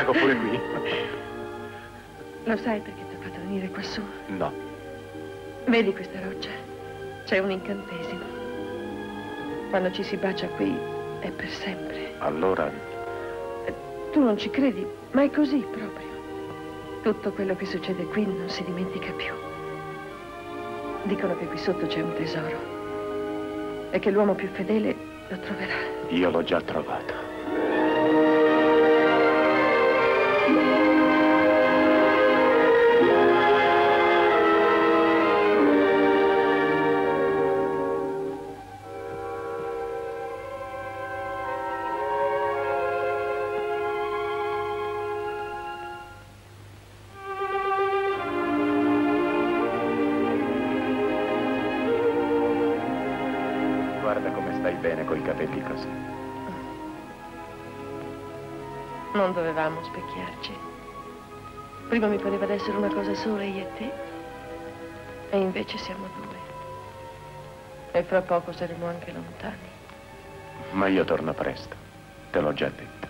mago pure qui. Lo sai perché ti ho fatto venire qua su? No. Vedi questa roccia? C'è un incantesimo. Quando ci si bacia qui è per sempre. Allora... Tu non ci credi, ma è così proprio. Tutto quello che succede qui non si dimentica più. Dicono che qui sotto c'è un tesoro e che l'uomo più fedele lo troverà. Io l'ho già trovato. Guarda come stai bene coi capelli così. Non dovevamo specchiarci. Prima mi pareva di essere una cosa sola, io e te. E invece siamo due. E fra poco saremo anche lontani. Ma io torno presto, te l'ho già detto.